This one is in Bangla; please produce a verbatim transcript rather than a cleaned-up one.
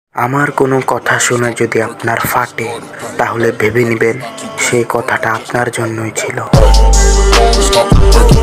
আমার কোনো কথা শুনে যদি আপনার ফাটে, তাহলে ভেবে নেবেন সেই কথাটা আপনার জন্যই ছিল।